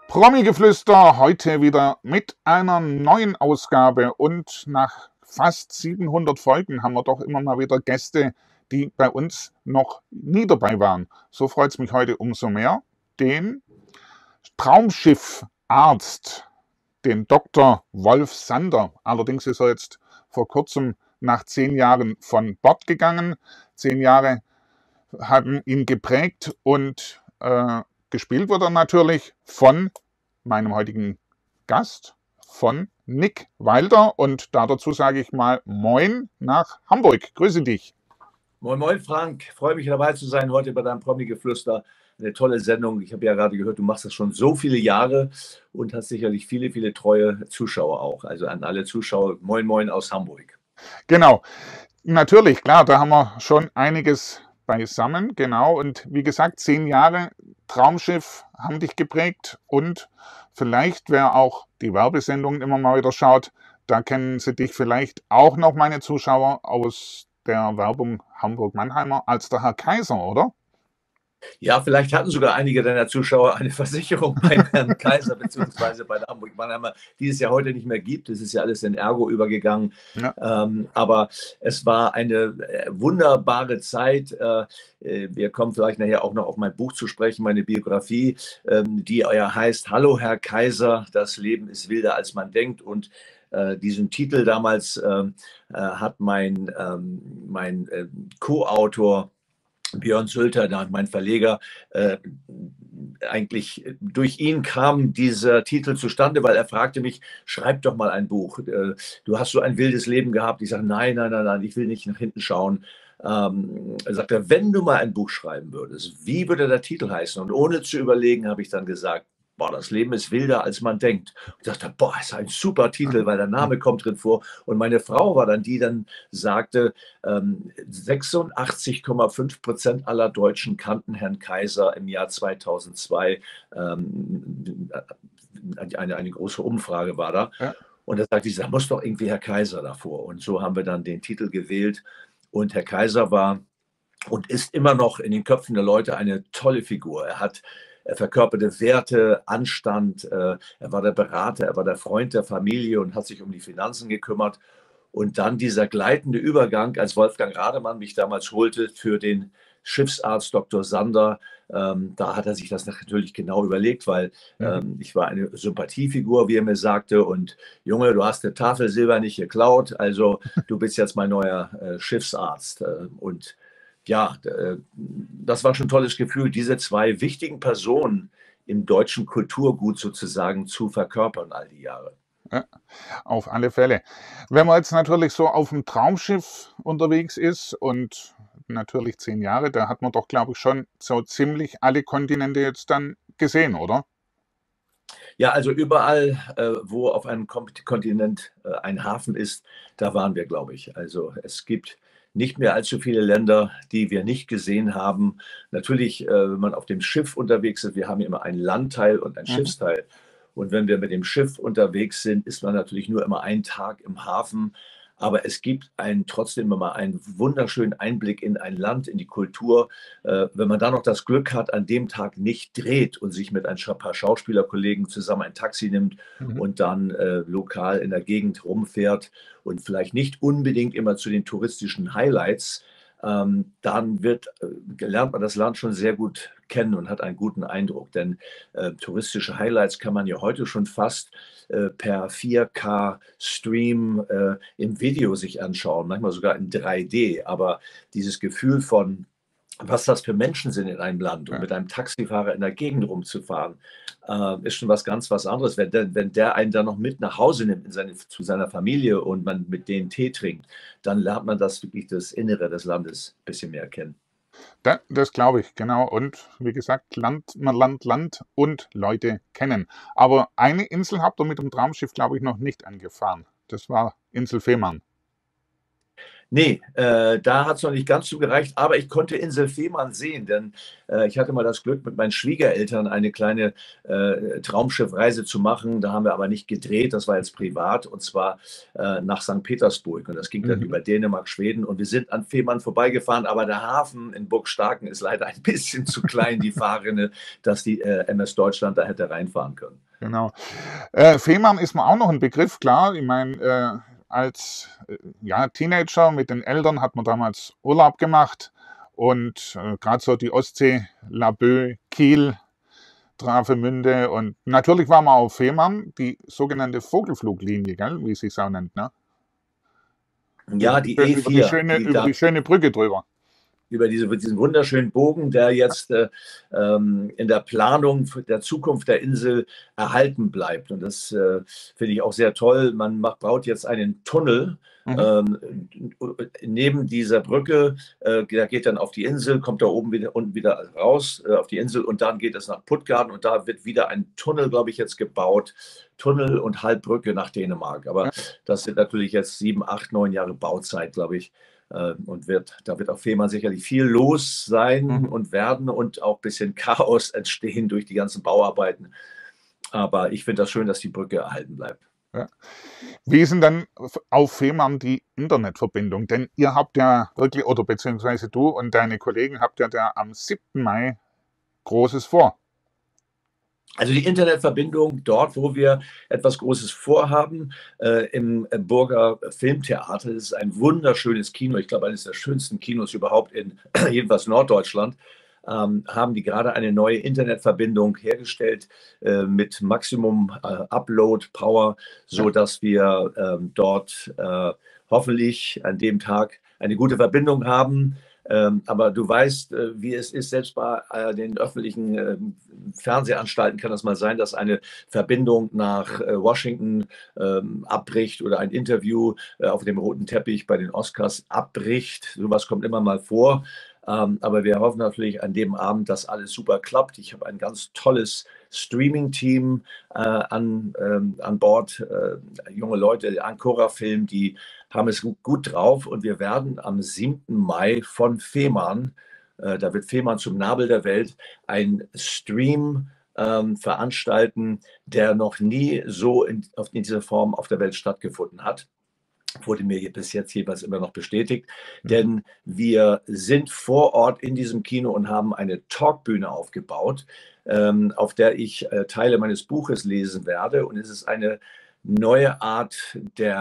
Promi-Geflüster heute wieder mit einer neuen Ausgabe und nach fast 700 Folgen haben wir doch immer mal wieder Gäste, die bei uns noch nie dabei waren. So freut es mich heute umso mehr, den Traumschiffarzt, den Dr. Wolf Sander. Allerdings ist er jetzt vor kurzem nach 10 Jahren von Bord gegangen. 10 Jahre haben ihn geprägt und gespielt wird er natürlich von meinem heutigen Gast, von Nick Wilder. Und dazu sage ich mal Moin nach Hamburg. Grüße dich. Moin, moin, Frank. Freue mich dabei zu sein heute bei deinem Promi-Geflüster. Eine tolle Sendung. Ich habe ja gerade gehört, du machst das schon so viele Jahre und hast sicherlich viele, viele treue Zuschauer auch. Also an alle Zuschauer, moin, moin aus Hamburg. Genau, natürlich, klar, da haben wir schon einiges beisammen, genau. Und wie gesagt, 10 Jahre Traumschiff haben dich geprägt und vielleicht, wer auch die Werbesendungen immer mal wieder schaut, da kennen sie dich vielleicht auch noch, meine Zuschauer, aus der Werbung Hamburg-Mannheimer als der Herr Kaiser, oder? Ja, vielleicht hatten sogar einige deiner Zuschauer eine Versicherung beim Herrn Kaiser beziehungsweise bei der Hamburg-Mannheimer, die es ja heute nicht mehr gibt. Es ist ja alles in Ergo übergegangen. Ja. Aber es war eine wunderbare Zeit. Wir kommen vielleicht nachher auch noch auf mein Buch zu sprechen, meine Biografie, die ja heißt Hallo Herr Kaiser, das Leben ist wilder als man denkt. Und diesen Titel damals hat mein Co-Autor Björn Sülter, mein Verleger, eigentlich durch ihn kam dieser Titel zustande, weil er fragte mich, schreib doch mal ein Buch. Du hast so ein wildes Leben gehabt. Ich sage, nein, ich will nicht nach hinten schauen. Er sagte, wenn du mal ein Buch schreiben würdest, wie würde der Titel heißen? Und ohne zu überlegen, habe ich dann gesagt, boah, das Leben ist wilder, als man denkt. Und ich dachte, boah, ist ein super Titel, weil der Name kommt drin vor. Und meine Frau war dann die, dann sagte, 86,5% aller Deutschen kannten Herrn Kaiser im Jahr 2002. Eine große Umfrage war da. Ja. Und da sagte ich, da muss doch irgendwie Herr Kaiser davor. Und so haben wir dann den Titel gewählt. Und Herr Kaiser war und ist immer noch in den Köpfen der Leute eine tolle Figur. Er verkörperte Werte, Anstand, er war der Berater, er war der Freund der Familie und hat sich um die Finanzen gekümmert. Und dann dieser gleitende Übergang, als Wolfgang Rademann mich damals holte für den Schiffsarzt Dr. Sander, da hat er sich das natürlich genau überlegt, weil ich war eine Sympathiefigur, wie er mir sagte, und Junge, du hast eine Tafel Silber nicht geklaut, also du bist jetzt mein neuer Schiffsarzt. Und ja, das war schon ein tolles Gefühl, diese zwei wichtigen Personen im deutschen Kulturgut sozusagen zu verkörpern all die Jahre. Ja, auf alle Fälle. Wenn man jetzt natürlich so auf dem Traumschiff unterwegs ist und natürlich 10 Jahre, da hat man doch, glaube ich, schon so ziemlich alle Kontinente jetzt dann gesehen, oder? Ja, also überall, wo auf einem Kontinent ein Hafen ist, da waren wir, glaube ich. Also es gibt nicht mehr allzu viele Länder, die wir nicht gesehen haben. Natürlich, wenn man auf dem Schiff unterwegs ist, wir haben immer einen Landteil und einen Schiffsteil. Und wenn wir mit dem Schiff unterwegs sind, ist man natürlich nur immer einen Tag im Hafen. Aber es gibt trotzdem immer einen wunderschönen Einblick in ein Land, in die Kultur. Wenn man da noch das Glück hat, an dem Tag nicht dreht und sich mit ein paar Schauspielerkollegen zusammen ein Taxi nimmt und dann lokal in der Gegend rumfährt und vielleicht nicht unbedingt immer zu den touristischen Highlights, dann lernt man das Land schon sehr gut kennen und hat einen guten Eindruck. Denn touristische Highlights kann man ja heute schon fast per 4K-Stream im Video sich anschauen, manchmal sogar in 3D. Aber dieses Gefühl von, was das für Menschen sind in einem Land und mit einem Taxifahrer in der Gegend rumzufahren, ist schon was anderes. Wenn der einen dann noch mit nach Hause nimmt zu seiner Familie und man mit denen Tee trinkt, dann lernt man das wirklich das Innere des Landes ein bisschen mehr kennen. Das glaube ich, genau. Und wie gesagt, man lernt Land und Leute kennen. Aber eine Insel habt ihr mit dem Traumschiff, glaube ich, noch nicht angefahren. Das war Insel Fehmarn. Nee, da hat es noch nicht ganz zugereicht, aber ich konnte Insel Fehmarn sehen, denn ich hatte mal das Glück, mit meinen Schwiegereltern eine kleine Traumschiffreise zu machen. Da haben wir aber nicht gedreht, das war jetzt privat, und zwar nach St. Petersburg. Und das ging dann Mhm. über Dänemark, Schweden, und wir sind an Fehmarn vorbeigefahren, aber der Hafen in Burgstarken ist leider ein bisschen zu klein, die Fahrrinne, dass die MS Deutschland da hätte reinfahren können. Genau. Fehmarn ist mir auch noch ein Begriff, klar. Ich meine, als ja, Teenager mit den Eltern hat man damals Urlaub gemacht und gerade so die Ostsee, Laboe, Kiel, Travemünde und natürlich waren wir auf Fehmarn, die sogenannte Vogelfluglinie, gell, wie sie es auch nennt, ne? Ja, die E4, die Über da die schöne Brücke drüber. über diesen wunderschönen Bogen, der jetzt in der Planung der Zukunft der Insel erhalten bleibt. Und das finde ich auch sehr toll. Man baut jetzt einen Tunnel Mhm. ähm, neben dieser Brücke. Der geht dann auf die Insel, kommt da oben wieder unten wieder raus auf die Insel, und dann geht es nach Puttgarden, und da wird wieder ein Tunnel, glaube ich, jetzt gebaut. Tunnel und Halbbrücke nach Dänemark. Aber Ja. das sind natürlich jetzt 7, 8, 9 Jahre Bauzeit, glaube ich. Und da wird auf Fehmarn sicherlich viel los sein Mhm. und werden und auch ein bisschen Chaos entstehen durch die ganzen Bauarbeiten. Aber ich finde das schön, dass die Brücke erhalten bleibt. Ja. Wie ist denn dann auf Fehmarn die Internetverbindung? Denn ihr habt ja wirklich, oder beziehungsweise du und deine Kollegen habt ja da am 7. Mai Großes vor. Also die Internetverbindung dort, wo wir etwas Großes vorhaben, im Burger Filmtheater. Das ist ein wunderschönes Kino, ich glaube eines der schönsten Kinos überhaupt in jedenfalls Norddeutschland. Haben die gerade eine neue Internetverbindung hergestellt mit Maximum Upload Power, Ja. so dass wir dort hoffentlich an dem Tag eine gute Verbindung haben. Aber du weißt, wie es ist, selbst bei den öffentlichen Fernsehanstalten kann das mal sein, dass eine Verbindung nach Washington abbricht oder ein Interview auf dem roten Teppich bei den Oscars abbricht. Sowas kommt immer mal vor. Aber wir hoffen natürlich an dem Abend, dass alles super klappt. Ich habe ein ganz tolles Streaming-Team an Bord, junge Leute, Ancora-Film, die haben es gut drauf, und wir werden am 7. Mai von Fehmarn, da wird Fehmarn zum Nabel der Welt, ein Stream veranstalten, der noch nie so in dieser Form auf der Welt stattgefunden hat. Wurde mir bis jetzt jeweils immer noch bestätigt, Mhm. denn wir sind vor Ort in diesem Kino und haben eine Talkbühne aufgebaut, auf der ich Teile meines Buches lesen werde. Und es ist eine neue Art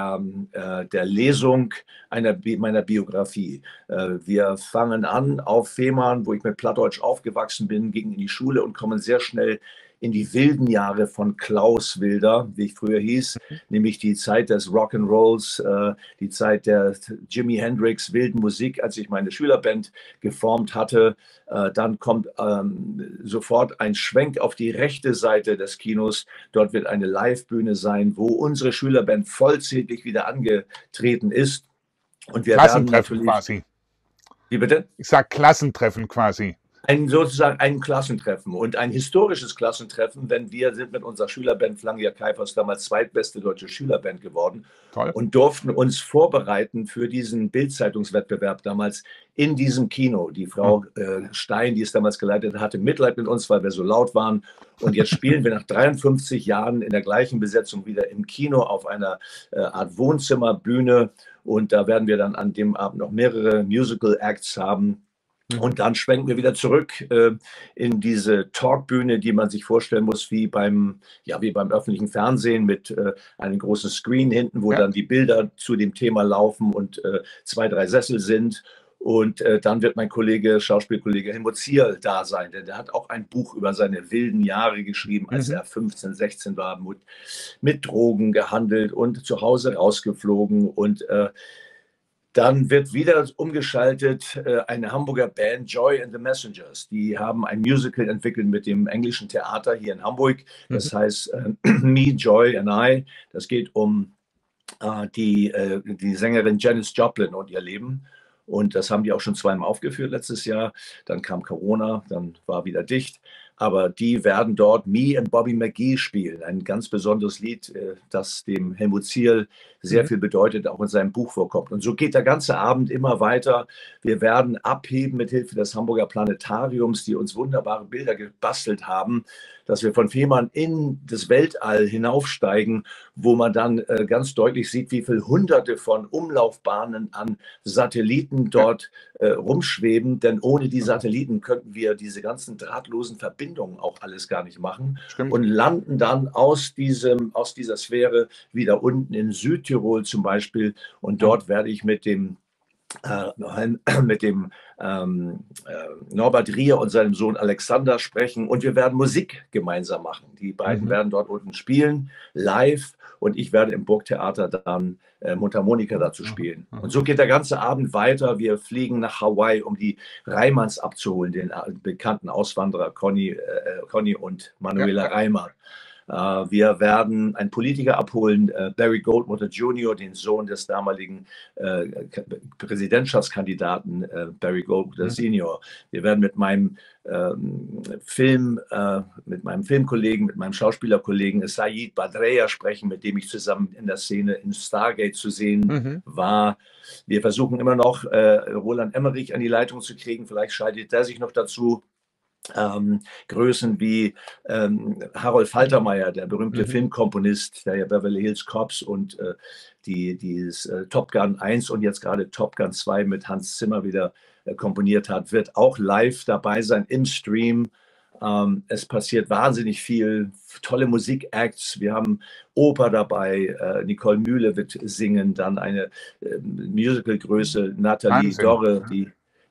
der Lesung meiner Biografie. Wir fangen an auf Fehmarn, wo ich mit Plattdeutsch aufgewachsen bin, gingen in die Schule und kommen sehr schnell in die wilden Jahre von Klaus Wilder, wie ich früher hieß, nämlich die Zeit des Rock'n'Rolls, die Zeit der Jimi Hendrix wilden Musik, als ich meine Schülerband geformt hatte. Dann kommt sofort ein Schwenk auf die rechte Seite des Kinos. Dort wird eine Livebühne sein, wo unsere Schülerband vollzählig wieder angetreten ist. Und wir werden Klassentreffen natürlich, quasi. wie bitte? Ich sag Klassentreffen quasi. Sozusagen ein Klassentreffen und ein historisches Klassentreffen, denn wir sind mit unserer Schülerband Flangia Kaifers damals zweitbeste deutsche Schülerband geworden Toll. und durften uns vorbereiten für diesen Bildzeitungswettbewerb damals in diesem Kino. Die Mhm. Frau Stein, die es damals geleitet hat, hatte Mitleid mit uns, weil wir so laut waren. Und jetzt spielen wir nach 53 Jahren in der gleichen Besetzung wieder im Kino auf einer Art Wohnzimmerbühne. Und da werden wir dann an dem Abend noch mehrere Musical Acts haben. Mhm. Und dann schwenken wir wieder zurück in diese Talkbühne, die man sich vorstellen muss, wie beim öffentlichen Fernsehen mit einem großen Screen hinten, wo Ja. dann die Bilder zu dem Thema laufen und 2, 3 Sessel sind. Und dann wird mein Schauspielkollege Helmut Zierl da sein, denn der hat auch ein Buch über seine wilden Jahre geschrieben, als Mhm. er 15, 16 war, mit Drogen gehandelt und zu Hause rausgeflogen. Und dann wird wieder umgeschaltet eine Hamburger Band, Joy and the Messengers. Die haben ein Musical entwickelt mit dem englischen Theater hier in Hamburg. Mhm. Das heißt Me, Joy and I. Das geht um die Sängerin Janis Joplin und ihr Leben. Und das haben die auch schon zweimal aufgeführt letztes Jahr. Dann kam Corona, dann war wieder dicht. aber die werden dort Me and Bobby McGee spielen. Ein ganz besonderes Lied, das dem Helmut Zierl sehr Mhm. viel bedeutet, auch in seinem Buch vorkommt. Und so geht der ganze Abend immer weiter. Wir werden abheben mit Hilfe des Hamburger Planetariums, die uns wunderbare Bilder gebastelt haben, dass wir von Fehmarn in das Weltall hinaufsteigen, wo man dann ganz deutlich sieht, wie viele Hunderte von Umlaufbahnen an Satelliten Ja, dort rumschweben. Denn ohne die Satelliten könnten wir diese ganzen drahtlosen Verbindungen auch alles gar nicht machen stimmt. und landen dann aus dieser Sphäre wieder unten in Südtirol zum Beispiel. Und Ja. dort werde ich mit dem mit dem Norbert Rier und seinem Sohn Alexander sprechen und wir werden Musik gemeinsam machen. Die beiden Mhm. werden dort unten spielen, live, und ich werde im Burgtheater dann Mundharmonika dazu Aha, spielen. aha. Und so geht der ganze Abend weiter. Wir fliegen nach Hawaii, um die Reimanns abzuholen, den bekannten Auswanderer Conny und Ja, Manuela ja. Reimann. Wir werden einen Politiker abholen, Barry Goldwater Jr., den Sohn des damaligen Präsidentschaftskandidaten Barry Goldwater Mhm. Sr. Wir werden mit meinem Filmkollegen, mit meinem Schauspielerkollegen Said Badreya sprechen, mit dem ich zusammen in der Szene in Stargate zu sehen Mhm. war. Wir versuchen immer noch, Roland Emmerich an die Leitung zu kriegen. Vielleicht schaltet der sich noch dazu. Größen wie Harold Faltermeyer, der berühmte Mhm. Filmkomponist, der ja Beverly Hills Cops und dieses Top Gun 1 und jetzt gerade Top Gun 2 mit Hans Zimmer wieder komponiert hat, wird auch live dabei sein im Stream. Es passiert wahnsinnig viel, tolle Musikacts. Wir haben Oper dabei. Nicole Mühle wird singen, dann eine Musicalgröße, Nathalie Wahnsinn. Dorre, Ja.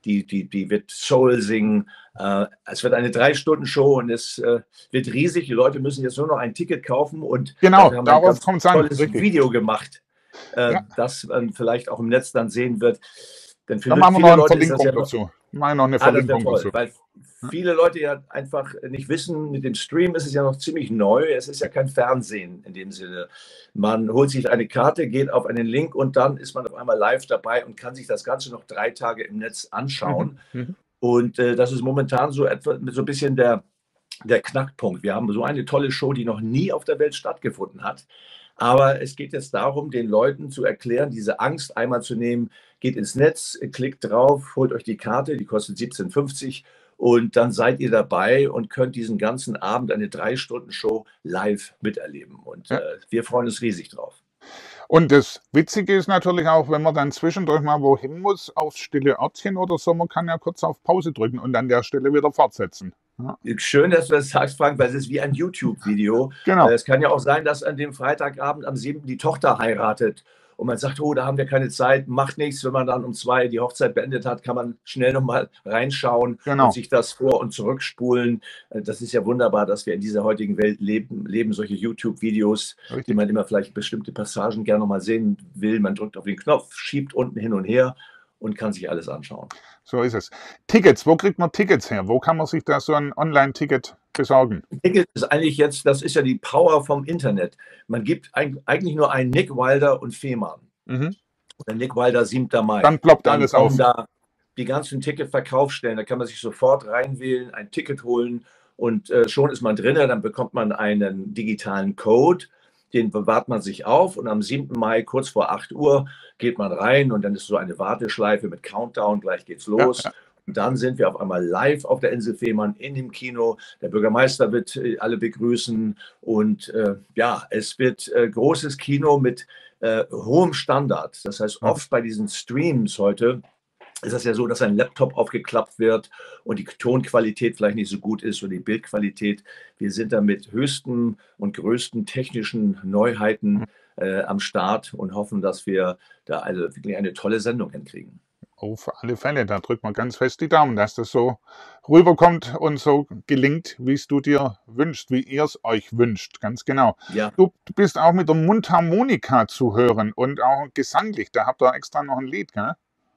die wird Soul singen. Es wird eine 3-Stunden-Show und es wird riesig. Die Leute müssen jetzt nur noch ein Ticket kaufen und Genau, dafür haben wir ein darauf ganz kommt es an, tolles richtig. Video gemacht, Ja, das man vielleicht auch im Netz dann sehen wird. Denn für da machen wir noch viele eine Leute ist das ja Verlinkung dazu. Machen wir noch eine das wäre Verlinkung toll, dazu. weil Ja. viele Leute ja einfach nicht wissen, mit dem Stream ist es ja noch ziemlich neu. Es ist ja kein Fernsehen in dem Sinne. Man holt sich eine Karte, geht auf einen Link und dann ist man auf einmal live dabei und kann sich das Ganze noch 3 Tage im Netz Mhm. anschauen. Mhm. Und das ist momentan so ein bisschen der Knackpunkt. Wir haben so eine tolle Show, die noch nie auf der Welt stattgefunden hat. Aber es geht jetzt darum, den Leuten zu erklären, diese Angst einmal zu nehmen. Geht ins Netz, klickt drauf, holt euch die Karte, die kostet 17,50 und dann seid ihr dabei und könnt diesen ganzen Abend eine 3-Stunden-Show live miterleben. Und Ja. wir freuen uns riesig drauf. Und das Witzige ist natürlich auch, wenn man dann zwischendurch mal wohin muss, aufs stille Örtchen oder so, man kann ja kurz auf Pause drücken und an der Stelle wieder fortsetzen. Ja. Schön, dass du das sagst, Frank, weil es ist wie ein YouTube-Video. Genau. Es kann ja auch sein, dass an dem Freitagabend am 7. die Tochter heiratet und man sagt, oh, da haben wir keine Zeit, macht nichts. Wenn man dann um 2 die Hochzeit beendet hat, kann man schnell nochmal reinschauen Genau. und sich das vor- und zurückspulen. Das ist ja wunderbar, dass wir in dieser heutigen Welt leben solche YouTube-Videos, die Richtig. man immer vielleicht bestimmte Passagen gerne nochmal sehen will. Man drückt auf den Knopf, schiebt unten hin und her und kann sich alles anschauen. So ist es. Tickets, wo kriegt man Tickets her? Wo kann man sich da so ein Online-Ticket besorgen? Ticket ist eigentlich jetzt, das ist ja die Power vom Internet. Man gibt eigentlich nur einen Nick Wilder und Fehmarn. Mhm. Der Nick Wilder 7. Mai. Dann ploppt Dann alles auf. kommen da die ganzen Ticketverkaufsstellen. Da kann man sich sofort reinwählen, ein Ticket holen und schon ist man drin. Dann bekommt man einen digitalen Code. Den bewahrt man sich auf und am 7. Mai, kurz vor 8 Uhr, geht man rein und dann ist so eine Warteschleife mit Countdown, gleich geht's Ja, los. ja. Und dann sind wir auf einmal live auf der Insel Fehmarn in dem Kino. Der Bürgermeister wird alle begrüßen und ja, es wird großes Kino mit hohem Standard. Das heißt, Ja. oft bei diesen Streams heute ist es ja so, dass ein Laptop aufgeklappt wird und die Tonqualität vielleicht nicht so gut ist oder die Bildqualität. Wir sind da mit höchsten und größten technischen Neuheiten am Start und hoffen, dass wir da also wirklich eine tolle Sendung hinkriegen. Auf alle Fälle, da drückt man ganz fest die Daumen, dass das so rüberkommt und so gelingt, wie es du dir wünschst, wie ihr es euch wünscht, ganz genau. Ja, Du bist auch mit der Mundharmonika zu hören und auch gesanglich, da habt ihr extra noch ein Lied, gell?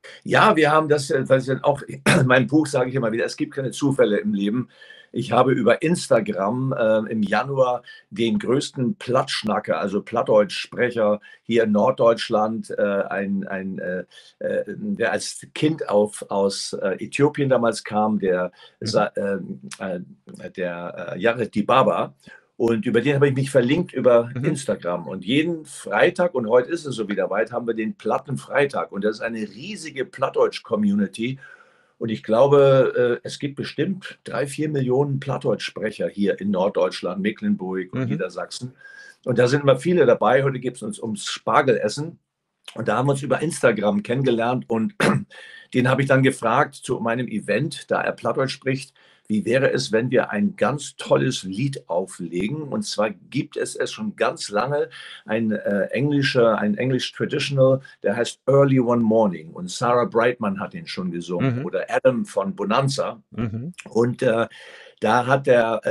Ja, wir haben das ist auch in meinem Buch sage ich immer wieder, es gibt keine Zufälle im Leben. Ich habe über Instagram im Januar den größten Plattschnacker, also Plattdeutschsprecher hier in Norddeutschland, der als Kind aus Äthiopien damals kam, Mhm. Jared Dibaba. Und über den habe ich mich verlinkt über Mhm. Instagram. Und jeden Freitag, und heute ist es so wieder weit, haben wir den Plattenfreitag. Und das ist eine riesige Plattdeutsch-Community. Und ich glaube, es gibt bestimmt 3, 4 Millionen Plattdeutschsprecher hier in Norddeutschland, Mecklenburg und Mhm. Niedersachsen. Und da sind immer viele dabei. Heute geht es uns ums Spargelessen. Und da haben wir uns über Instagram kennengelernt und den habe ich dann gefragt zu meinem Event, da er Plattdeutsch spricht, wie wäre es, wenn wir ein ganz tolles Lied auflegen? Und zwar gibt es schon ganz lange ein English Traditional, der heißt Early One Morning. Und Sarah Brightman hat den schon gesungen Mhm. oder Adam von Bonanza. Mhm. Und da hat der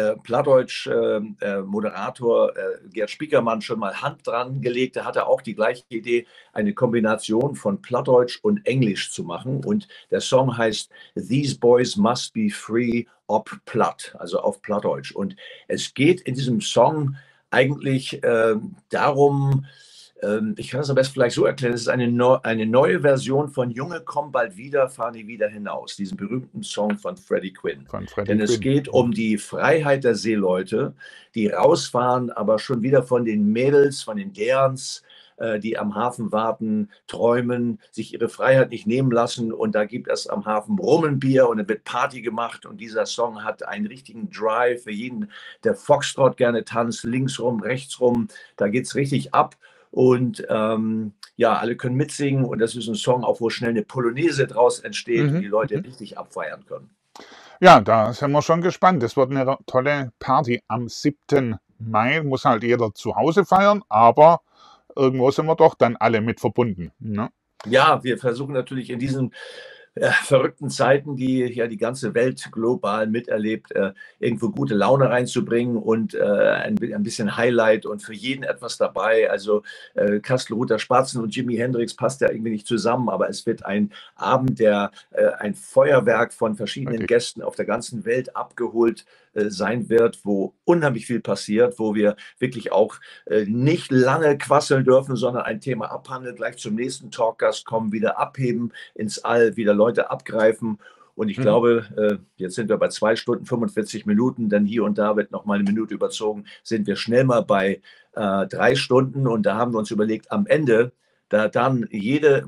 Plattdeutsch-Moderator Gerd Spiekermann schon mal Hand dran gelegt. Da hat er auch die gleiche Idee, eine Kombination von Plattdeutsch und Englisch zu machen. Und der Song heißt These Boys Must Be Free ob Platt, also auf Plattdeutsch. Und es geht in diesem Song eigentlich darum, ich kann es am besten vielleicht so erklären, es ist eine neue Version von Junge, komm bald wieder, fahr nie wieder hinaus, diesem berühmten Song von Freddie Quinn. Von Freddie Denn es Quinn. geht um die Freiheit der Seeleute, die rausfahren, aber schon wieder von den Mädels, von den Derns, die am Hafen warten, träumen, sich ihre Freiheit nicht nehmen lassen. Und da gibt es am Hafen Rummenbier und dann wird Party gemacht. Und dieser Song hat einen richtigen Drive für jeden, der Foxtrot gerne tanzt, links rum, rechts rum. Da geht es richtig ab. Und ja, alle können mitsingen. Und das ist ein Song, auch wo schnell eine Polonaise draus entsteht und die Mhm. Leute Mhm. richtig abfeiern können. Ja, da sind wir schon gespannt. Es wird eine tolle Party am 7. Mai. Muss halt jeder zu Hause feiern, aber irgendwo sind wir doch dann alle mit verbunden. Ne? Ja, wir versuchen natürlich in diesen verrückten Zeiten, die ja die ganze Welt global miterlebt, irgendwo gute Laune reinzubringen und ein bisschen Highlight und für jeden etwas dabei. Also Kastelruther Spatzen und Jimi Hendrix passt ja irgendwie nicht zusammen, aber es wird ein Abend, der ein Feuerwerk von verschiedenen Richtig. Gästen auf der ganzen Welt abgeholt sein wird, wo unheimlich viel passiert, wo wir wirklich auch nicht lange quasseln dürfen, sondern ein Thema abhandeln, gleich zum nächsten Talkgast kommen, wieder abheben ins All, wieder Leute abgreifen. Und ich Mhm. glaube, jetzt sind wir bei 2 Stunden 45 Minuten, dann hier und da wird noch mal eine Minute überzogen, sind wir schnell mal bei 3 Stunden. Und da haben wir uns überlegt, am Ende, da dann jeder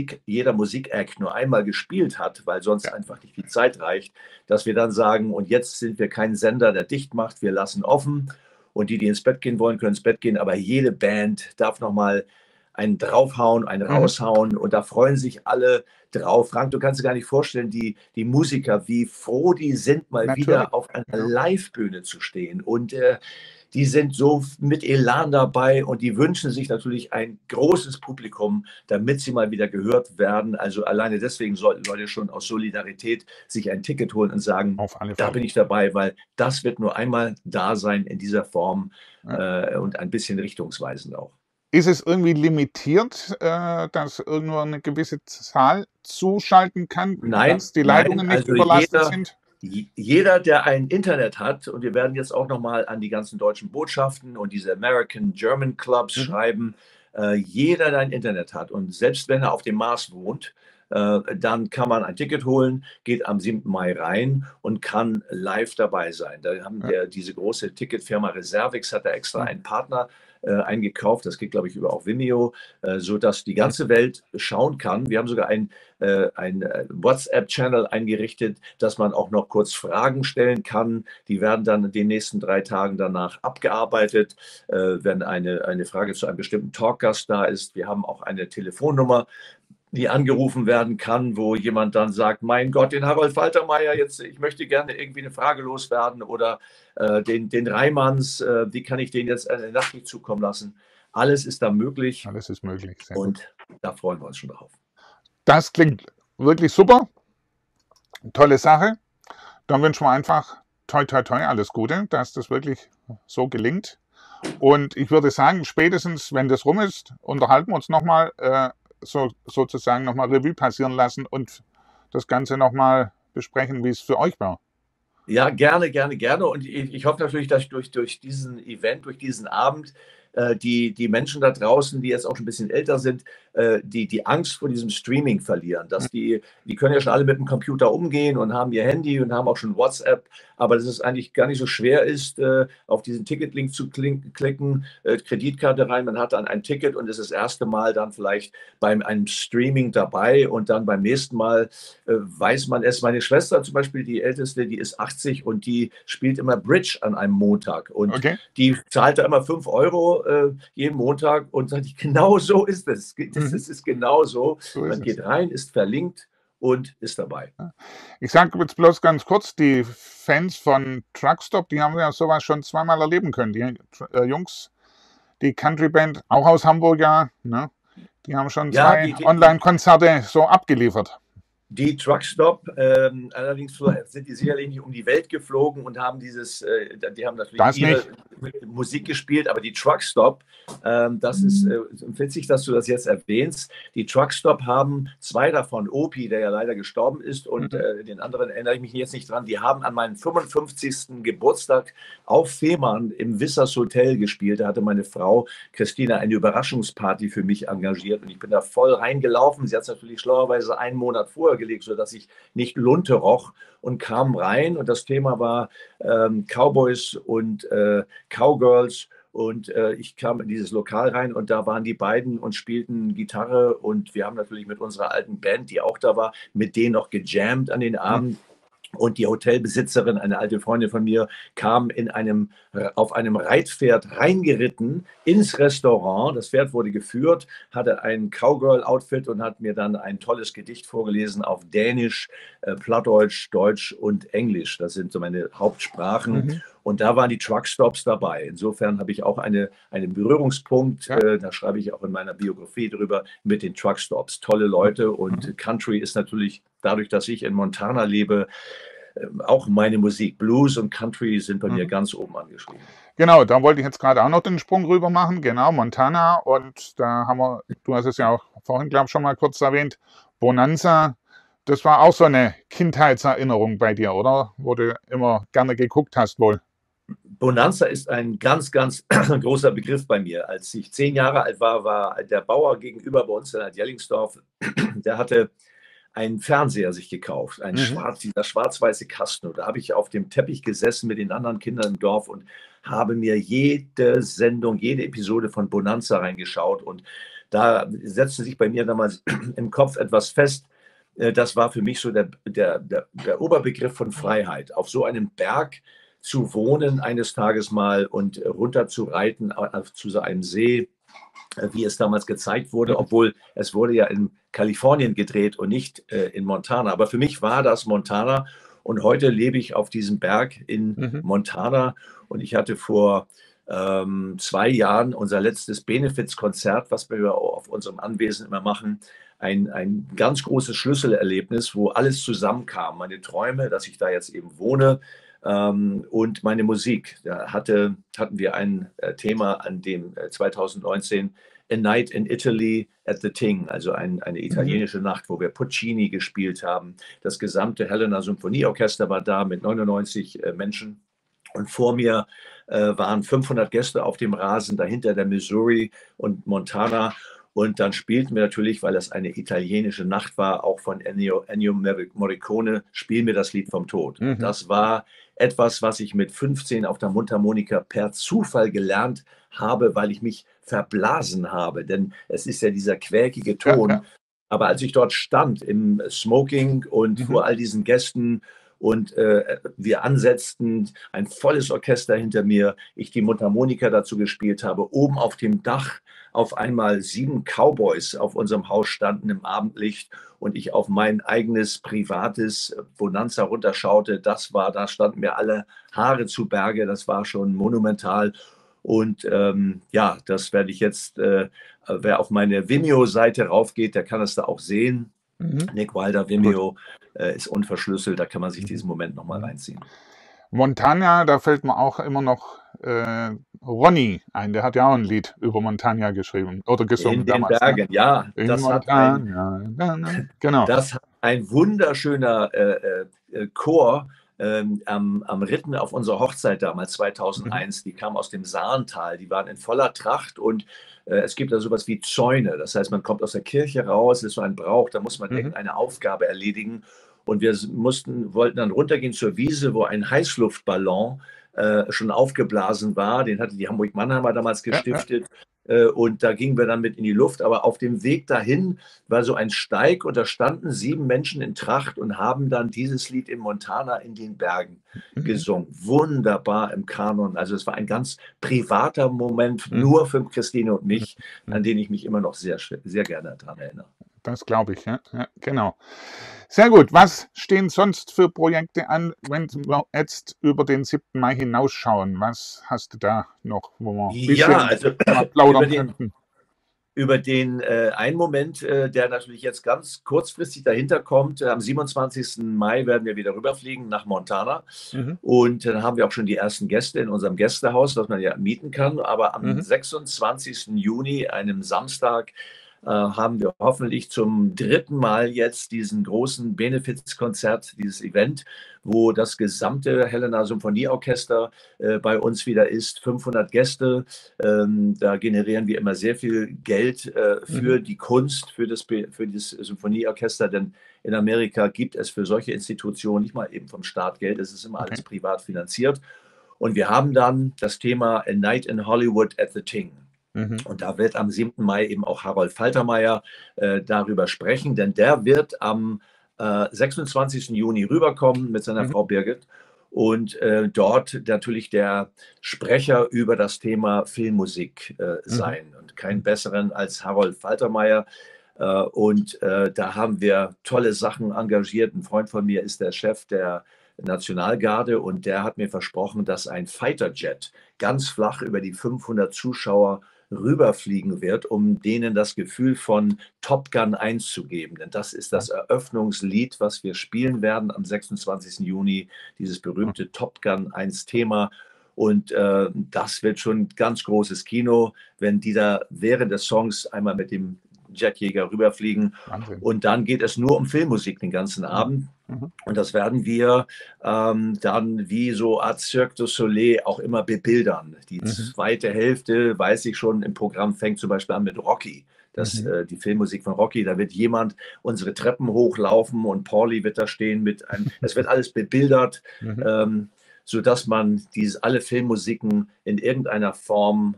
Musikact nur einmal gespielt hat, weil sonst Ja, einfach nicht die Zeit reicht, dass wir dann sagen, und jetzt sind wir kein Sender, der dicht macht, wir lassen offen. Und die ins Bett gehen wollen, können ins Bett gehen, aber jede Band darf noch mal einen draufhauen, einen mhm. raushauen und da freuen sich alle drauf. Frank, du kannst dir gar nicht vorstellen, die Musiker, wie froh die sind, mal Natürlich. wieder auf einer Ja. Live-Bühne zu stehen. Und die sind so mit Elan dabei und die wünschen sich natürlich ein großes Publikum, damit sie mal wieder gehört werden. Also alleine deswegen sollten Leute schon aus Solidarität sich ein Ticket holen und sagen, Auf alle da Fälle. bin ich dabei, weil das wird nur einmal da sein in dieser Form Ja. und ein bisschen richtungsweisend auch. Ist es irgendwie limitiert, dass irgendwo eine gewisse Zahl zuschalten kann, Nein, dass die nein, Leitungen nicht also überlastet sind? jeder, der ein Internet hat, und wir werden jetzt auch nochmal an die ganzen deutschen Botschaften und diese American German Clubs Mhm. schreiben, jeder, der ein Internet hat und selbst wenn er auf dem Mars wohnt, dann kann man ein Ticket holen, geht am 7. Mai rein und kann live dabei sein. Da haben Ja. diese große Ticketfirma Reservix hat da extra Mhm. einen Partner eingekauft. Das geht, glaube ich, über auch Vimeo, sodass die Mhm. ganze Welt schauen kann. Wir haben sogar ein WhatsApp-Channel eingerichtet, dass man auch noch kurz Fragen stellen kann. Die werden dann in den nächsten 3 Tagen danach abgearbeitet, wenn eine Frage zu einem bestimmten Talkgast da ist. Wir haben auch eine Telefonnummer, die angerufen werden kann, wo jemand dann sagt, mein Gott, den Harold Faltermeier, jetzt, ich möchte gerne irgendwie eine Frage loswerden oder den Reimanns, wie kann ich den jetzt eine Nachricht zukommen lassen? Alles ist da möglich Alles ist möglich. Sehr gut. und da freuen wir uns schon drauf. Das klingt wirklich super. Tolle Sache. Dann wünschen wir einfach toi toi toi alles Gute, dass das wirklich so gelingt. Und ich würde sagen, spätestens wenn das rum ist, unterhalten wir uns nochmal. sozusagen nochmal Revue passieren lassen und das Ganze nochmal besprechen, wie es für euch war. Ja, gerne, gerne, gerne. Und ich hoffe natürlich, dass durch diesen Event, durch diesen Abend, die Menschen da draußen, die jetzt auch schon ein bisschen älter sind, die Angst vor diesem Streaming verlieren. Dass die können ja schon alle mit dem Computer umgehen und haben ihr Handy und haben auch schon WhatsApp, aber dass es eigentlich gar nicht so schwer ist, auf diesen Ticketlink zu klicken, Kreditkarte rein, man hat dann ein Ticket und ist das erste Mal dann vielleicht bei einem Streaming dabei und dann beim nächsten Mal weiß man es. Meine Schwester zum Beispiel, die älteste, die ist 80 und die spielt immer Bridge an einem Montag und Okay. die zahlt da immer 5 Euro jeden Montag und sagt, genau so ist es. Das ist genau so. So ist Man es. geht rein, ist verlinkt und ist dabei. Ich sage jetzt bloß ganz kurz, die Fans von Truckstop, die haben ja sowas schon zweimal erleben können. Die Jungs, die Country-Band, auch aus Hamburg, ja, ne? Die haben schon Ja, zwei Online-Konzerte so abgeliefert. Die Truckstop, allerdings sind die sicherlich nicht um die Welt geflogen und haben die haben natürlich ihre Musik gespielt, aber die Truckstop, das ist witzig, dass du das jetzt erwähnst. Die Truckstop haben zwei davon, Opie, der ja leider gestorben ist, und den anderen erinnere ich mich jetzt nicht dran, die haben an meinem 55. Geburtstag auf Fehmarn im Wissers Hotel gespielt. Da hatte meine Frau Christina eine Überraschungsparty für mich engagiert und ich bin da voll reingelaufen. Sie hat es natürlich schlauerweise einen Monat vorher gelegt, sodass ich nicht Lunte roch, und kam rein und das Thema war Cowboys und Cowgirls. Und ich kam in dieses Lokal rein und da waren die beiden und spielten Gitarre und wir haben natürlich mit unserer alten Band, die auch da war, mit denen noch gejammt an den Abend. Und die Hotelbesitzerin, eine alte Freundin von mir, kam auf einem Reitpferd reingeritten ins Restaurant. Das Pferd wurde geführt, hatte ein Cowgirl-Outfit und hat mir dann ein tolles Gedicht vorgelesen auf Dänisch, Plattdeutsch, Deutsch und Englisch. Das sind so meine Hauptsprachen. Und da waren die Truckstops dabei. Insofern habe ich auch einen Berührungspunkt, da schreibe ich auch in meiner Biografie drüber, mit den Truckstops. Tolle Leute, und Country ist natürlich, dadurch, dass ich in Montana lebe, auch meine Musik. Blues und Country sind bei mir ganz oben angeschrieben. Genau, da wollte ich jetzt gerade auch noch den Sprung rüber machen. Genau, Montana. Und da haben wir, du hast es ja auch vorhin, glaube ich, schon mal kurz erwähnt, Bonanza. Das war auch so eine Kindheitserinnerung bei dir, oder? Wo du immer gerne geguckt hast wohl. Bonanza ist ein ganz, ganz großer Begriff bei mir. Als ich 10 Jahre alt war, war der Bauer gegenüber bei uns in Jellingsdorf, der hatte einen Fernseher sich gekauft, dieser schwarz-weiße Kasten. Und da habe ich auf dem Teppich gesessen mit den anderen Kindern im Dorf und habe mir jede Sendung, jede Episode von Bonanza reingeschaut. Und da setzte sich bei mir damals im Kopf etwas fest. Das war für mich so der Oberbegriff von Freiheit. Auf so einem Berg zu wohnen eines Tages mal und runter zu reiten zu so einem See, wie es damals gezeigt wurde, obwohl es wurde ja in Kalifornien gedreht und nicht in Montana. Aber für mich war das Montana und heute lebe ich auf diesem Berg in Montana und ich hatte vor 2 Jahren unser letztes Benefizkonzert, was wir auf unserem Anwesen immer machen, ein ganz großes Schlüsselerlebnis, wo alles zusammenkam. Meine Träume, dass ich da jetzt eben wohne, und meine Musik. Da hatten wir ein Thema an dem 2019 A Night in Italy at the Ting, also eine italienische Nacht, wo wir Puccini gespielt haben. Das gesamte Helena Symphonieorchester war da mit 99 Menschen. Und vor mir waren 500 Gäste auf dem Rasen, dahinter der Missouri und Montana. Und dann spielten wir natürlich, weil das eine italienische Nacht war, auch von Ennio Morricone, Spiel mir das Lied vom Tod. Das war etwas, was ich mit 15 auf der Mundharmonika per Zufall gelernt habe, weil ich mich verblasen habe. Denn es ist ja dieser quäkige Ton. Ja. Aber als ich dort stand im Smoking und vor all diesen Gästen und wir ansetzten, ein volles Orchester hinter mir, ich die Mundharmonika dazu gespielt habe, oben auf dem Dach auf einmal 7 Cowboys auf unserem Haus standen im Abendlicht und ich auf mein eigenes privates Bonanza runterschaute, da standen mir alle Haare zu Berge, das war schon monumental. Und ja, das werde ich jetzt, wer auf meine Vimeo-Seite raufgeht, der kann es da auch sehen. Nick Wilder, Vimeo ist unverschlüsselt, da kann man sich diesen Moment nochmal reinziehen. Montana, da fällt mir auch immer noch Ronny ein. Der hat ja auch ein Lied über Montana geschrieben oder In gesungen den damals. Ne? Bergen, ja, In Montana. Na, na. Genau. das hat ein wunderschöner Chor am Ritten auf unserer Hochzeit damals, Mhm. 2001. Die kamen aus dem Saartal, die waren in voller Tracht und es gibt da sowas wie Zäune. Das heißt, man kommt aus der Kirche raus, ist so ein Brauch, da muss man Mhm. irgendeine Aufgabe erledigen. Und wir wollten dann runtergehen zur Wiese, wo ein Heißluftballon schon aufgeblasen war. Den hatte die Hamburg-Mannheimer damals Ja, ja. gestiftet. Und da gingen wir dann mit in die Luft. Aber auf dem Weg dahin war so ein Steig und da standen 7 Menschen in Tracht und haben dann dieses Lied in Montana in den Bergen Mhm. gesungen. Wunderbar im Kanon. Also es war ein ganz privater Moment, Mhm. nur für Christine und mich, an Mhm. den ich mich immer noch sehr gerne daran erinnere. Das glaube ich, ja. Ja, genau. Sehr gut. Was stehen sonst für Projekte an, wenn wir jetzt über den 7. Mai hinausschauen? Was hast du da noch, wo wir ein Ja, bisschen also mal über plaudern den könnten? über den einen Moment, der natürlich jetzt ganz kurzfristig dahinter kommt. Am 27. Mai werden wir wieder rüberfliegen nach Montana. Mhm. Und dann haben wir auch schon die ersten Gäste in unserem Gästehaus, das man ja mieten kann. Aber am Mhm. 26. Juni, einem Samstag, haben wir hoffentlich zum 3. Mal jetzt diesen großen Benefizkonzert, dieses Event, wo das gesamte Helena Symphonieorchester bei uns wieder ist. 500 Gäste. Da generieren wir immer sehr viel Geld Mhm. für die Kunst, für das Symphonieorchester, denn in Amerika gibt es für solche Institutionen nicht mal eben vom Staat Geld, es ist immer alles Okay. privat finanziert. Und wir haben dann das Thema A Night in Hollywood at the Ting. Mhm. Und da wird am 7. Mai eben auch Harold Faltermeier darüber sprechen, denn der wird am 26. Juni rüberkommen mit seiner Mhm. Frau Birgit und dort natürlich der Sprecher über das Thema Filmmusik Mhm. sein. Und keinen besseren als Harold Faltermeier. Da haben wir tolle Sachen engagiert. Ein Freund von mir ist der Chef der Nationalgarde und der hat mir versprochen, dass ein Fighterjet ganz flach über die 500 Zuschauer rüberfliegen wird, um denen das Gefühl von Top Gun 1 zu geben. Denn das ist das Eröffnungslied, was wir spielen werden am 26. Juni, dieses berühmte Top Gun 1 Thema. Und das wird schon ein ganz großes Kino, wenn die da während des Songs einmal mit dem Jetjäger rüberfliegen. Wahnsinn. Und dann geht es nur um Filmmusik den ganzen Mhm. Abend. Mhm. Und das werden wir dann wie so Art Cirque du Soleil auch immer bebildern. Die Mhm. zweite Hälfte, weiß ich schon, im Programm fängt zum Beispiel an mit Rocky. Mhm. Die Filmmusik von Rocky, da wird jemand unsere Treppen hochlaufen und Paulie wird da stehen mit einem, es wird alles bebildert, Mhm. sodass man alle Filmmusiken in irgendeiner Form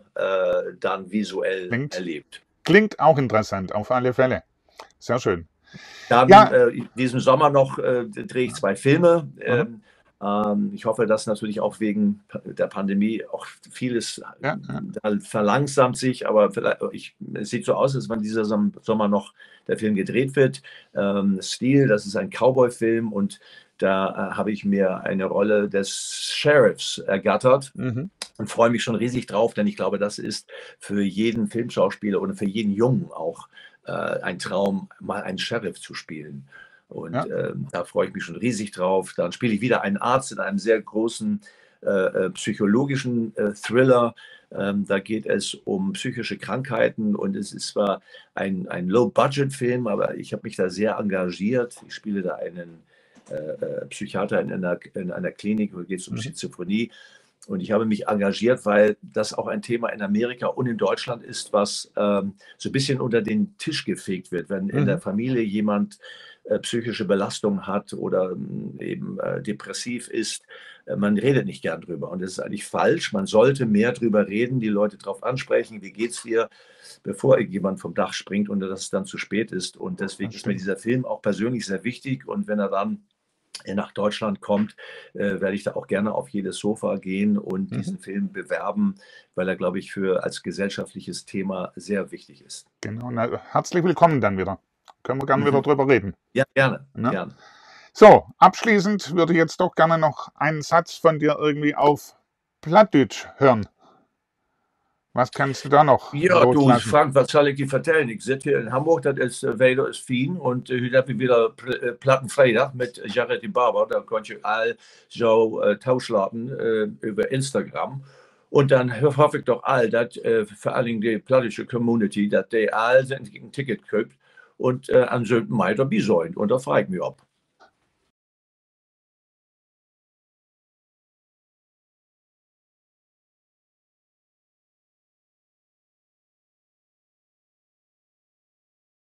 dann visuell Klingt, erlebt. klingt auch interessant, auf alle Fälle. Sehr schön. Dann Ja. diesen Sommer noch drehe ich 2 Filme. Mhm. Ich hoffe, dass natürlich auch wegen der Pandemie auch vieles Ja, ja. verlangsamt sich, aber es sieht so aus, als wenn dieser Sommer noch der Film gedreht wird. Steel, das ist ein Cowboy-Film und da habe ich mir eine Rolle des Sheriffs ergattert Mhm. und freue mich schon riesig drauf, denn ich glaube, das ist für jeden Filmschauspieler oder für jeden Jungen auch ein Traum, mal einen Sheriff zu spielen. Und Ja. da freue ich mich schon riesig drauf. Dann spiele ich wieder einen Arzt in einem sehr großen psychologischen Thriller. Da geht es um psychische Krankheiten und es ist zwar ein Low-Budget-Film, aber ich habe mich da sehr engagiert. Ich spiele da einen Psychiater in einer Klinik, wo geht es um Mhm. Schizophrenie. Und ich habe mich engagiert, weil das auch ein Thema in Amerika und in Deutschland ist, was so ein bisschen unter den Tisch gefegt wird. Wenn in der Mhm. Familie jemand psychische Belastung hat oder eben depressiv ist, man redet nicht gern drüber. Und das ist eigentlich falsch. Man sollte mehr drüber reden, die Leute darauf ansprechen, wie geht's dir, bevor irgendjemand vom Dach springt und dass es dann zu spät ist. Und deswegen Das ist mir stimmt. dieser Film auch persönlich sehr wichtig. Und wenn er dann nach Deutschland kommt, werde ich da auch gerne auf jedes Sofa gehen und Mhm. diesen Film bewerben, weil er, glaube ich, für als gesellschaftliches Thema sehr wichtig ist. Genau. Na, herzlich willkommen dann wieder. Können wir gerne wieder Mhm. drüber reden. Ja, gerne, Ne? gerne. So, abschließend würde ich jetzt doch gerne noch einen Satz von dir irgendwie auf Plattdeutsch hören. Was kannst du da noch Ja, du, loslassen? Frank, was soll ich dir vertellen? Ich sitze hier in Hamburg, das ist Wetter ist fein und heute habe ich wieder Plattenfreitag mit Jared die Barber. Da konnte ich all so Tauschladen über Instagram. Und dann hoffe ich doch all, dass vor allen Dingen die plattische Community, dass die all ein Ticket kriegt und am 7. Mai dabei sollen. Und da frage ich mich ob.